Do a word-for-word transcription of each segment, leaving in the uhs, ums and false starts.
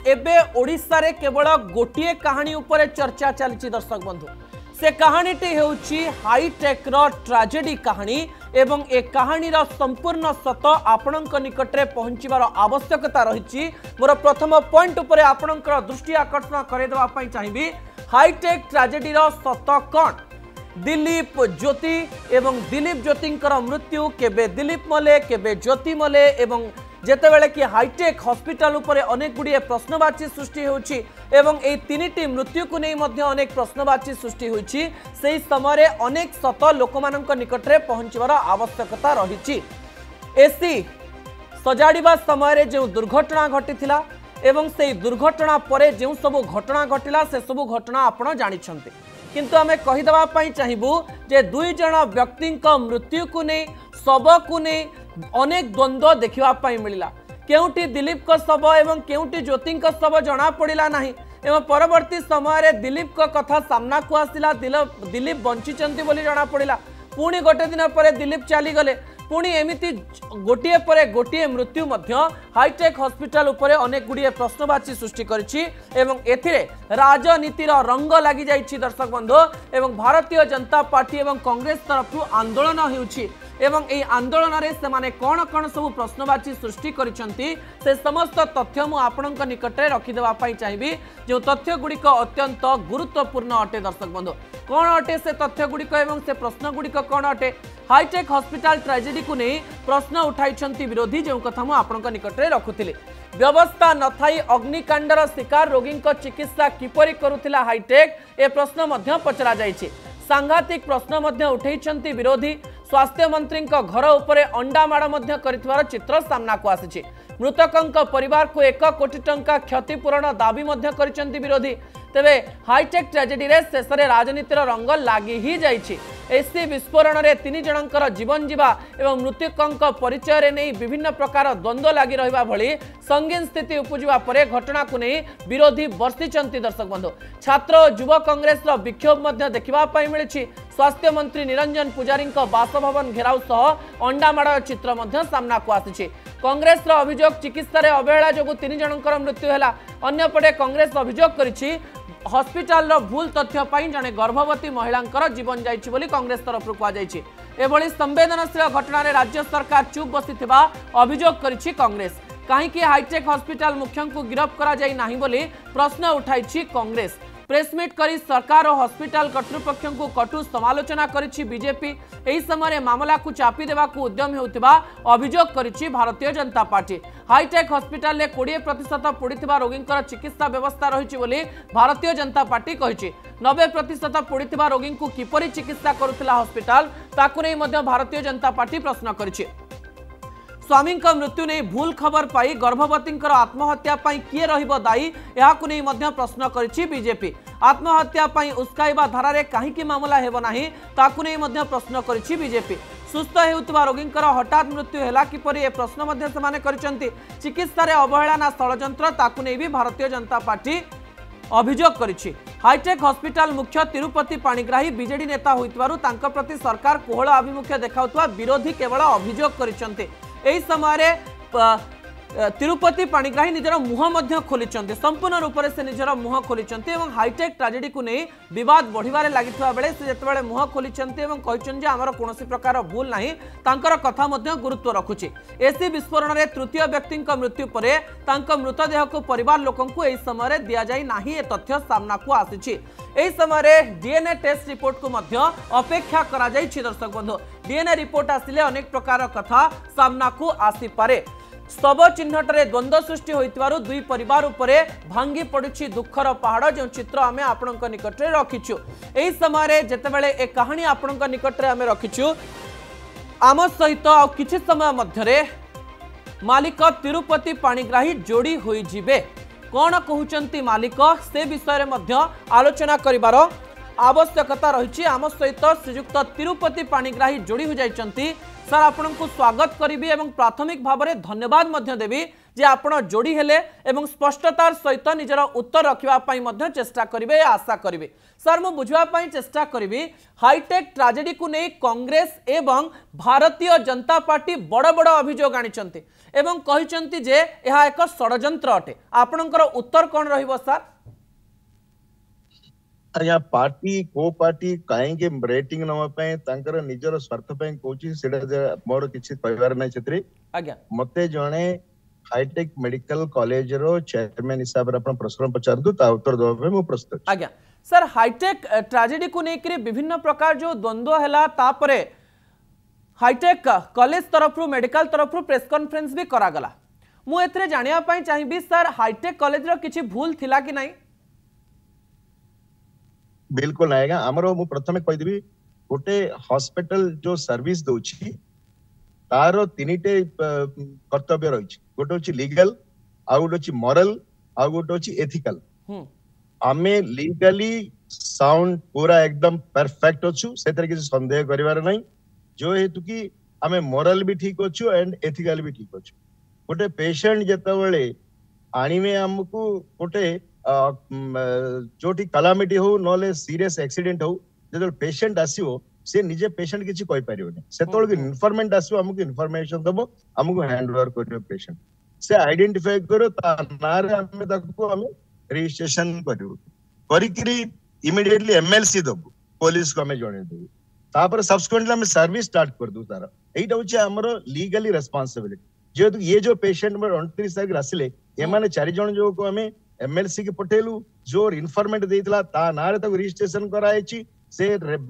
एबे ओडिशा रे केवल गोटे कहानी उपरे चर्चा चलती दर्शक बंधु से कहानीटी होउची हाईटेक रो ट्राजेडी कहानी एवं ए कहानीर संपूर्ण सत आपणक निकटरे पहुंचीबार आवश्यकता रही। मोर प्रथम पॉइंट उपरे आपणकर दृष्टि आकर्षण करदेवा पई चाहिबी हाईटेक ट्राजेडी रो सत कौन। दिलीप ज्योति एवं दिलीप ज्योतिंकर मृत्यु केबे दिलीप मले केबे ज्योति मले एवं जेतेबेले कि हाईटेक हॉस्पिटल उपरे अनेक गुड़िए प्रश्नवाची सृष्टि होउछि एवं ए तीनिटी मृत्यु को नहीं मध्य अनेक प्रश्नवाची सृष्टि होइछि। सेही समय अनेक शत लोकमानक निकटरे पहुंचबार आवश्यकता रही। एसी सजाड़िबा समय जो दुर्घटना घटिथिला एवं से दुर्घटना परे जो सब घटना घटिला से सब घटना आपण जानिछन्ते, किंतु आमे कहिदबा पई चाहिबू जे दुई जण व्यक्ति मृत्यु को नहीं शव को नहीं अनेक द्वंद्व देखा मिलला। केउटी दिलीप को शव एवं केउटी ज्योति शव जना पड़ा ना एवं परवर्ती समय दिलीप को कथा सामना को आसला दिलीप बंचिचंती बोली जना पड़ा। पुणी गोटे दिन पर दिलीप चलीगले पुणी एमती गोटे पर गोटे मृत्यु मध्य हाईटेक हॉस्पिटल उपरे अनेक गुड़िए प्रश्नवाची सृष्टि करिछि एवं एथिरे राजनीतिर रंग लगी जाइछि दर्शक बंधु। एवं भारतीय जनता पार्टी एवं कांग्रेस तरफ आंदोलन होउछि एवं ए आंदोलन रे सेमाने कोन कोन सब प्रश्नवाची सृष्टि करिसंती से समस्त तथ्य मु आपणक निकटरे रखि देबा पई चाहिबी। जो तथ्य गुड़िक अत्यंत गुरुत्वपूर्ण अटे दर्शक बंधु कोन अटे से तथ्य गुड़िक एवं से प्रश्न गुड़िक कोन अटे। हाईटेक हॉस्पिटल ट्रेजेडी को नहीं प्रश्न उठाई विरोधी जो कथा मु आपणक निकटरे रखुथिले। व्यवस्था न थाई अग्निकांडर शिकार रोगी चिकित्सा किपरि करुथिला हाईटेक ए प्रश्न मध्य पचरा जाइछि। सांघातिक प्रश्न मध्य उठाई विरोधी। स्वास्थ्य मंत्री घर उपरे अंडा माड़ मध्य करिथिबार चित्र सामना को आसिछि। मृतकंक परिवार को एक कोटी टंका क्षतिपूरण दाबी मध्य करिसंती विरोधी। तेबे हाईटेक ट्रेजेडी रे शेष रे राजनीतिर रंग लागी ही जाइछि। एसी विस्फोरण रे तीन जनकर जीवन जीवा एवं मृतकंक परिचय रे नहीं विभिन्न प्रकार द्वंद्व लागी रहिबा भली संगीन स्थिति उपजुवा परे घटना को नहीं विरोधी बर्षिचंती दर्शक बंधु। छात्र और युवा कांग्रेस रो विक्षोभ मध्य देखिबा पई मिलिछि। स्वास्थ्य मंत्री निरंजन पुजारी बासभवन घेराव सह अंडामाड़ चित्र मध्य सामना को आसिछि। कांग्रेस रो अभियोग चिकित्सा रे अवहेला जोगु तीन जनकर मृत्यु हैला। अन्यपटे कांग्रेस अभियोग करिछि हॉस्पिटल रो भूल तथ्य पाई जने गर्भवती महिलांकर जीवन जाइछि बोली कांग्रेस तरफ कहा जाइछि। एभली संवेदनशील घटना रे राज्य सरकार चुप बसिथिबा अभियोग करिछि कांग्रेस। काहेकि हाईटेक हॉस्पिटल मुख्य को गिरफ्त करा जाई नाही बोली प्रश्न उठाइछि कांग्रेस। प्रेसमिट करी सरकार और हॉस्पिटल कर्तृपक्ष को कटु समालोचना करिछि बीजेपी। एही समय मामला को चापी देवा को उद्यम हेउथिबा अभियोग करिछि Bharatiya Janata party. Hi tech hospital ले बीस प्रतिशत पड़िथिबा रोगींकर चिकित्सा व्यवस्था रहिछि बोली भारतीय जनता पार्टी कहिछि। नब्बे प्रतिशत पड़िथिबा रोगी को किपरि चिकित्सा करुथिला हॉस्पिटल ताकु नै मध्य भारतीय जनता पार्टी प्रश्न करिछि। स्वामी मृत्यु नहीं भूल खबर पाई गर्भवती आत्महत्या किए रहिबो दायी याकु नहीं मध्य प्रश्न करिछि बीजेपी। आत्महत्या उस्काइबा धारा रे काहीकि मामला हेबो नाही ताकु नहीं मध्य प्रश्न करिछि बीजेपी। सुस्थ हेउतबा रोगींकर हठात मृत्यु हैला किपरि ए प्रश्न मध्य समाने करिसंती। चिकित्सा रे अवहेला ना षडयंत्र ताकु नहीं भी भारतीय जनता पार्टी अभियोग करिछि। हाईटेक हॉस्पिटल मुख्य तिरुपति पाणिग्राही बीजेडी नेता होइतबारु तांका प्रति सरकार कोहळ अभिमुख्य देखाउतबा विरोधी केवल अभियोग करिसंती। एही समय तिरुपति पाणिग्राही निजर मुह मध्य खोलिचंती संपूर्ण रूप से निजर मुह खोलिचंती एवं हाईटेक ट्रेजेडी को नहीं विवाद बढ़िबारे लागिथबा बेले से जेतेबेले मुह खोलिचंती एवं कहिचन जे हमर कोनोसी प्रकार भूल नाही तांकर कथा मध्य गुरुत्व रखुची। एसी विस्फोरण रे तृतीय व्यक्ति मृत्यु परे तांक मृतदेह को परिवार लोकन को एही समय दिया जाई नाही ए तथ्य सामना को आसीची। एही समय डीएनए टेस्ट रिपोर्ट को मध्य अपेक्षा करा जाईछि दर्शक बंधु। डीएनए रिपोर्ट आसिले अनेक प्रकार कथा सामना को आसी पारे। शव चिन्हटरे द्वंद्व सृष्टि होइतिबारु दुई परिवार उपरे भांगी पड़ुछि दुखर पहाड़ जो चित्र आमे आपणक निकटरे रखिछु। एही समय जेतेबेले ए कहानी आपणक निकटरे आमे रखिछु आम सहित आ किछि समय मध्यरे मालिक तिरुपति पाणिग्राही जोड़ी होई जिबे। कोन कहउचंती मालिक से विषय मध्य आलोचना करिबार आवश्यकता रही। आम सहित श्रीजुक्त तिरुपति पाणिग्राही जोड़ी हो जाइछंती। सर आपन को स्वागत करी एवं प्राथमिक भाव में धन्यवाद मध्य देवी जे आपण जोड़ी हेले एवं स्पष्टतार सहित निजर उत्तर रखिबा पई मध्य चेष्टा करिवे आशा करिवे। सर मु बुझवा पई चेष्टा करिवि हाईटेक ट्राजेडी को नहीं कांग्रेस एवं भारतीय जनता पार्टी बड़ बड़ अभियोग आनिचंती एवं कहिचंती जे यह एक षडयंत्र अटे। आपणकर उत्तर कौन रहिबो सर? आया पार्टी को पार्टी काहेंगे रेटिंग नवा पे तांकर निजर स्वार्थ पे कोची सेडा मोर किछि कहबार नै छेत्री। आज्ञा मते जणे हाईटेक मेडिकल कॉलेज रो चेयरमैन हिसाब रे अपन प्रश्न पचारदु ता उत्तर देबा पे मु प्रस्तुत। आज्ञा सर हाईटेक ट्राजेडी को लेकर विभिन्न प्रकार जो द्वंद्व है तापरे हाईटेक कॉलेज तरफ मेडिकल तरफ प्रेस कॉन्फ्रेंस भी करागला। मु एथरे जानिया पई चाहिबी सर हाईटेक कॉलेज रो किछि भूल थिला कि नहीं? बिल्कुल आएगा हमरो मु प्रथमे कहि देबी गोटे हॉस्पिटल जो सर्विस दोछि तारो तीनिटे कर्तव्य रहिछि। गोटे होछि लीगल आ गोटे होछि मॉरल आ गोटे होछि एथिकल। हम आमे लीगली साउंड पूरा एकदम परफेक्ट अछु से तरह किसी संदेह करिवार नहीं जो हेतु कि आमे मोरल भी ठीक अछु एंड एथिकल भी ठीक अछु। गोटे पेशेंट जेतबेले आनिमे हमकु गोटे जोटी कलामिटी हो नले सीरियस एक्सीडेंट हो जेतबेले पेशेंट आसीओ से निजे पेशेंट किछि कहि परियोनी सेतबेले कि इन्फॉर्मेंट आसीओ हमकु इन्फॉर्मेशन दबो हमकु हैंड ओवर करियो पेशेंट से आइडेंटिफाई करो ता नारे हमें ताको हमें रजिस्ट्रेशन करू करी इमिडिएटली एमएलसी दबु पुलिस को हमें जणे दबु तापर सब्सिक्वेंटली हमें सर्विस स्टार्ट कर दू तार एटा होची हमरो लीगली रिस्पांसिबिलिटी। जेहेतु ये जो पेशेंट में उनतीस तारीख आसिले ए माने चारि जण जो को हमें एमएलसी के पठेलु जो इन्फॉर्मेंट देइतला ता नारे तक रजिस्ट्रेशन करायछि से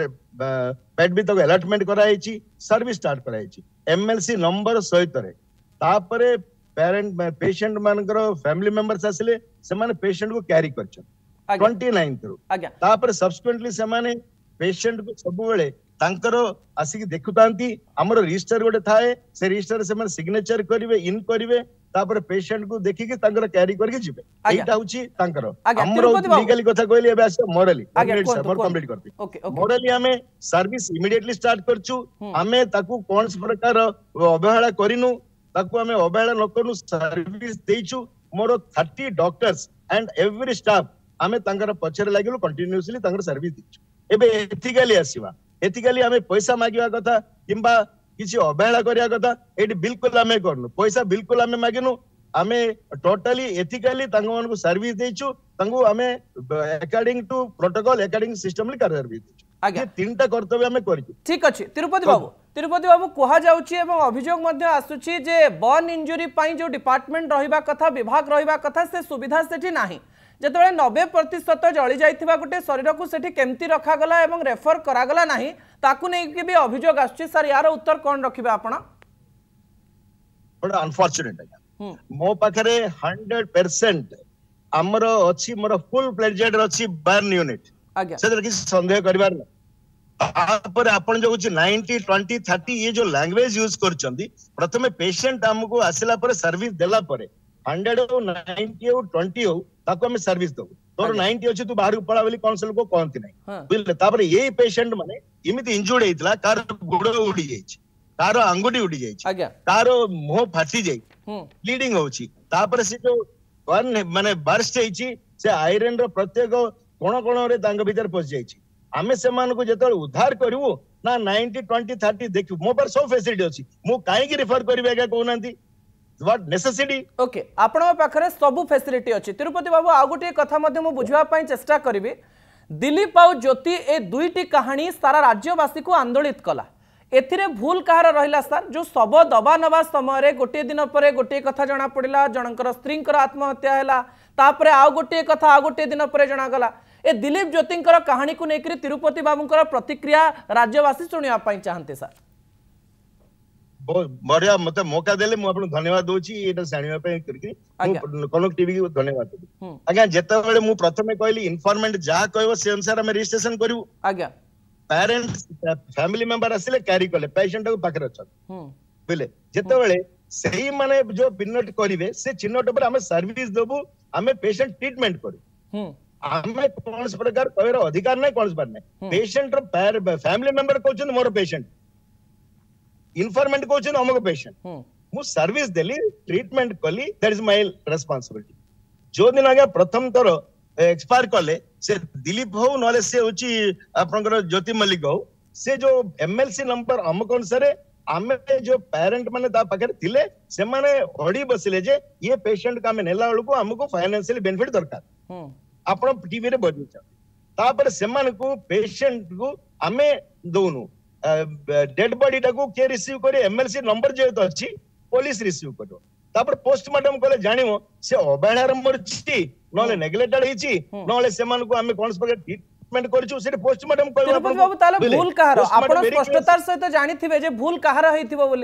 पेट भी तक अलॉटमेंट करायछि सर्विस स्टार्ट करायछि एमएलसी नंबर सहित रे तापरे पेरेंट पेशेंट मानकर फैमिली मेंबर्स आसिले से माने पेशेंट को कैरी करछन उनतीस रु तापर सब्सिक्वेंटली से माने पेशेंट को सब बेले तांकर आसी देखुतांती हमर रजिस्टर गोटे थाए से रजिस्टर से माने सिग्नेचर करिवे इन करिवे तापर पेशेंट को देखि के तांकर कैरी करके जिवे एटा होची तांकर हमर लीगली कथा कहली एबे आसे मोरली कंप्लीट करती मोरली हमें सर्विस इमीडिएटली स्टार्ट करछु हमें ताकू कोन प्रकार अवहेला करिनु ताकू हमें अवहेला न करू सर्विस देइछु मोर तीस डॉक्टर्स एंड एवरी स्टाफ हमें तांकर पछरे लागिलो कंटीन्यूअसली तांकर सर्विस देइछु। एबे एथिकली आसीबा एथिकली हमें पैसा मागिवा कथा किंबा किछि अवहेला करिया कथा एडी बिल्कुल हमें करनु पैसा बिल्कुल हमें मागिनु हमें टोटली एथिकली तांको मानको सर्विस देइछु तांको हमें according to protocol according systematically service देइछु। आगे तीनटा कर्तव्य हमें करिछु। ठीक अछि तिरुपति बाबू तिरुपति बाबू कहा जाउछि एवं अभियोग मध्य आसुछि जे बर्न इंजुरी पई जो डिपार्टमेंट रहिबा कथा विभाग रहिबा कथा से सुविधा सेठी नाही जेतबे नब्बे प्रतिशत जळी जाइथिबा गोटे शरीर को सेठी केमती रखा गला एवं रेफर करा गला नाही ताकू नै कि भी अभियोग आसुछि। सर यार उत्तर कोन रखिबे आपण? बड़ा अनफॉर्चुनेट है मो पाखरे हंड्रेड परसेंट हमर अछि मोर फुल प्लेजेड अछि बर्न यूनिट आज्ञा से किसी संदेह करिवार नै तापर आपण जो होछि नब्बे बीस तीस ये जो लैंग्वेज यूज करचंदी प्रथमे पेशेंट हमको आसिला पर सर्विस देला पर सौ हो नब्बे हो बीस हो ताको हम सर्विस दो तोर नब्बे अछि तू बाहर पळा बोली काउंसिल को कहंती नै बुझले तापर ये पेशेंट माने इमिति इंजुर्ड हेतला कार गोड़ उडी जाइछि कार अंगुडी उडी जाइछि आज्ञा कार मुंह फाटी जाई ब्लीडिंग होछि तापर से जो बर्न माने बर्स्ट होइछि से आयरन रो प्रत्येक कोण कोण रे तांग भीतर पस जाइछि आमे सेमान को जेतल उद्धार करिवो ना नब्बे बीस तीस देखियो मो पर सब फैसिलिटी अछि मो काहे की रेफर करबे का कोनांती व्हाट नेसेसिटी ओके आपन पाखरे सब फैसिलिटी अछि। तिरुपति बाबू आ गोटे कथा मध्ये मो बुझवा पई चेष्टा करिवे दिलीप आउ ज्योति ए दुईटी कहानी सारा राज्यवासी को आंदोलित कला एथिरे भूल कहार रहिला सर जो सब दबा नबा समय रे गोटे दिन परे गोटे कथा जणा पड़िला जनकर स्त्रींकर आत्महत्या हैला तापरे आ गोटे कथा आ गोटे दिन परे जणा गला ए दिलीप ज्योतिंकर कहानी को लेकर तिरुपति बाबूंकर प्रतिक्रिया राज्यवासी सुनिया पई चाहते सर। बढ़िया मते मौका देले मु आपन धन्यवाद दोची एटा जानिबा पे करके कनक टीवी को धन्यवाद देबी। आज्ञा जेते बेले मु प्रथमे कहली इन्फॉर्मेंट जा कहबो से अनुसार हम रजिस्ट्रेशन करिवु आज्ञा पेरेंट्स फैमिली मेंबर आसिले कैरी करले पेशेंट को पाखरे छ बुझले जेते बेले सही माने जो पिनट करिवे से चिन्हट पर हम सर्विस देबु हमें पेशेंट ट्रीटमेंट करू हमें कौन प्रकार कहर अधिकार नहीं कौन बार नहीं पेशेंट फैमिली मेंबर कहउछन मोर पेशेंट इन्फॉर्मेंट कहउछन हमको पेशेंट मु सर्विस देली ट्रीटमेंट कली दैट इज माय रेस्पोंसिबिलिटी जो दिन आगे प्रथम थर एक्सपायर कले से दिलीप हो नले से होची आपनकर ज्योति मल्लिक हो से जो एमएलसी नंबर अमुक अनुसार आमे जो पेरेंट माने ता पाखे थिले से माने अड़ी बसिले जे ये पेशेंट का में नेला को हमको फाइनेंशियल बेनिफिट दरकार आपण टीवी रे बजिछ तापर से मान को पेशेंट को आमे दोनु डेड बॉडी टाको के रिसीव करे एमएलसी नंबर जे तो अछि पुलिस रिसीव करो तापर पोस्टमार्टम कले जानिमो से अबेणार मरछि नले नेग्लेक्टेड हिछि नले से मान को आमे कोन प्रकार ट्रीटमेंट करछु से पोस्टमार्टम करो तिरुपति बाबू ताले भूल कहार आपण स्पष्टतार सहित जानिथिबे जे भूल कहार हेतिबो बोली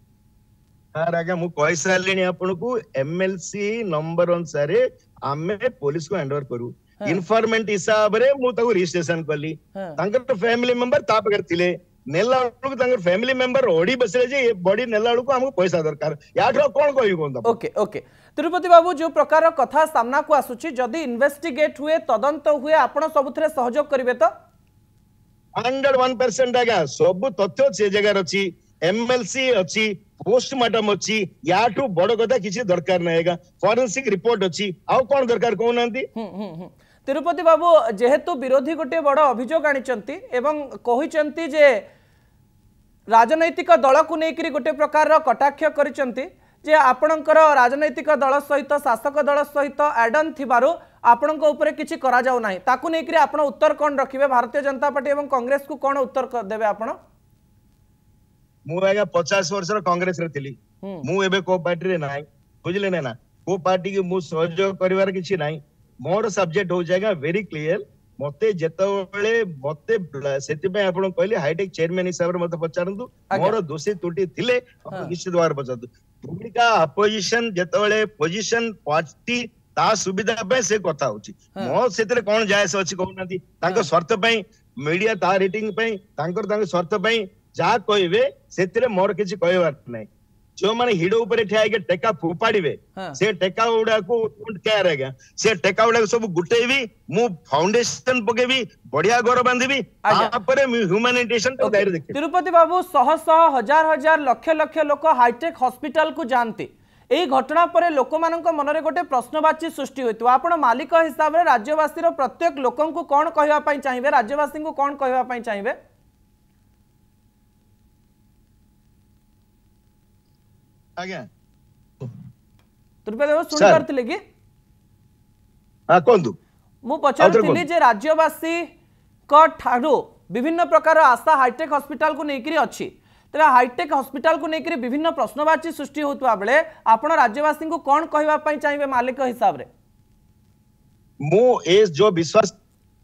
हां आगे मु कहि सारलेनी आपण को एमएलसी नंबर अनुसार आमे पुलिस को हैंडओवर करू इन्फॉर्मेंट हिसाब रे मु ताको रजिस्ट्रेशन कली तांकर फैमिली मेंबर ता पकर थिले नेला को तांकर फैमिली मेंबर ओडी बसले जे बॉडी नेला को हमको पैसा दरकार याठो कोन कहि कोन ओके ओके तिरुपति बाबू जो प्रकार कथा सामना को आसुची जदी इन्वेस्टिगेट हुए तदंत हुए आपण सबुथरे सहयोग करिवे तो हंड्रेड वन परसेंट आगा सब तथ्य से जगह अछि एमएलसी अछि पोस्टमार्टम अछि याठो बड़ कथा किछि दरकार नहेगा फोरेंसिक रिपोर्ट अछि आ कोन दरकार कोन नंती तिरुपति बाबू जेहेतु विरोधी गोटे बड़ अभियोग आनिचंती एवं कहिचंती जे राजनैतिक दल को लेकर गोटे प्रकार कटाक्ष करिचंती जे आपणकर राजनैतिक दल सहित शासक दल सहित एडन थिबारु आपणक ऊपर किछि करा जाउ नाही ताकू लेकर आपण उत्तर कोन रखिबे भारतीय जनता पार्टी एवं कांग्रेस को कोन उत्तर देबे आपण मु आगा पचास वर्ष कांग्रेस रे थिली मु एबे को पार्टी रे नाही बुझले ना को पार्टी के मु सहयोग करिवार किछि नाही मोर सब्जेक्ट हो जाएगा वेरी क्लियर मते जेतबेले मते सेति पे आपण कहले हाईटेक चेयरमैन हिसाब रे मते पचारंतु मोर दोषी त्रुटि थिले निश्चित द्वार पचारंतु भूमिका अपोजिशन जेतबेले पोजीशन पार्टी ता सुविधा पे से कथा होची मो सेतरे कोन जायस अछि कहउनांती तांको स्वार्थ पे मीडिया ता रेटिंग पे तांकर तांको स्वार्थ पे जा कहबे सेतरे मोर किछि कहबार नै जो माने हिडो ऊपर ठिया के टेका फुपाड़ीबे से टेका उडा को डोंट केयर आगा से टेका उडा सब गुटेबी मु फाउंडेशन पकेबी बढ़िया घर बांधीबी आ परे ह्यूमैनिटेशन तो दायरे देखि तिरुपति बाबू सह सह हजार हजार लक्ष लक्ष लोक हाईटेक हॉस्पिटल को जानती एई घटना परे लोक मानक मनरे गोटे प्रश्नवाची सृष्टि होइतो आपण मालिक हिसाब रे राज्यवासी रो प्रत्येक लोकन को कोन कहबा पई चाहिबे राज्यवासी को कोन कहबा पई चाहिबे आज्ञा तिरुपति बाबू सुनि करथिले कि हां कोंदु मु पचारथिली जे राज्यवासी क ठाडो विभिन्न प्रकार आशा हाईटेक हॉस्पिटल को नेकरी अछि तबे हाईटेक हॉस्पिटल को नेकरी विभिन्न प्रश्नवाची सृष्टि होतवा बेले आपण राज्यवासी को कोन कहबा पई चाहिबे मालिक हिसाब रे मु ए जो विश्वास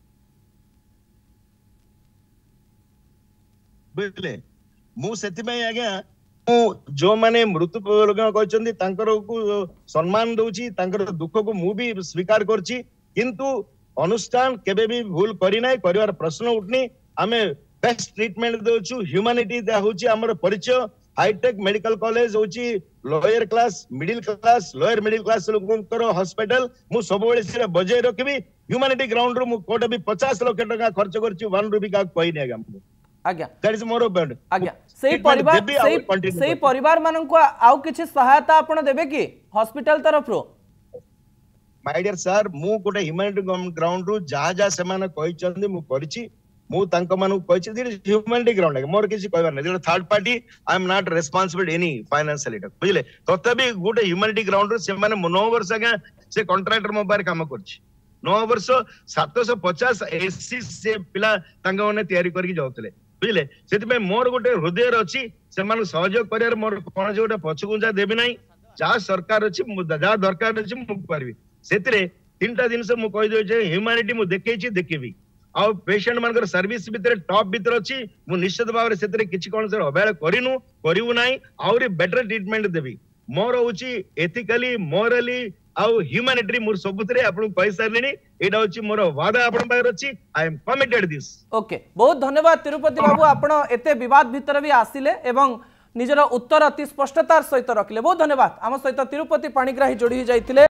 बेले मु सेति में आज्ञा जो माने मृत्यु लोक कहचंदी तांकर को सम्मान दउची तांकर दुख को मु भी स्वीकार करची किंतु अनुष्ठान केबे भी भूल करी नाही परिवार प्रश्न उठनी आमे बेस्ट ट्रीटमेंट दउछु ह्यूमैनिटी दा होची हमर परिचय हाईटेक मेडिकल कॉलेज होची lower class middle class lower middle class लोकंकर हॉस्पिटल मु सब बेले से बजे रखबी ह्यूमैनिटी ग्राउंड रो मु कोटे भी पचास लाख टका खर्च करची वन रुपी का कोई नै गम आज्ञा दैट इज मोर बेड आज्ञा सेही परिवार सेही सेही परिवार मानन को आउ किछि सहायता आपण देबे कि हॉस्पिटल तरफ रो माय डियर सर मु कोटे ह्यूमैनिटी ग्राउंड रो जा जा से माने कहि चंदी मु करछि मु तांको मानु कहि छि ह्यूमैनिटी ग्राउंड मोर किछि कहबार नै जे third party I am not responsible any financial it बुझले ततबी गोटे ह्यूमैनिटी ग्राउंड रो से माने नौ वर्ष आगे से कॉन्ट्रैक्टर मो बारे काम करछि नौ वर्ष सात सौ पचास एसी से पिला तांको माने तयारी करके जाउतले बुझले से मोर गोटे हृदय अच्छी से सहयोग कर मोर कौन जो गोटे पछगुंजा देवी ना जहाँ सरकार अच्छी जहाँ दरकार अच्छी मुझे से तीन टा जिन मुझे ह्यूमैनिटी मुझे देखी देखी आ पेशेंट मान सर्विस भितर टॉप भितर अच्छी मुझे निश्चित भाव से किसी कौन से अवहेला करूँ करू ना आहरी बेटर ट्रीटमेंट देवी मोर हूँ एथिकली मोराली आउ ह्यूमैनिटी मोर सबुतरे आपन कहि सारलेनी एटा होची मोर वादा आपन पाखर अछि I am committed this okay बहुत धन्यवाद तिरुपति बाबू आपण एते विवाद भितर भी आसिले एवं निजर उत्तर अति स्पष्टतार सहित रखले बहुत धन्यवाद आम सहित तिरुपति पाणिग्राही जोड़ी जाइतिले।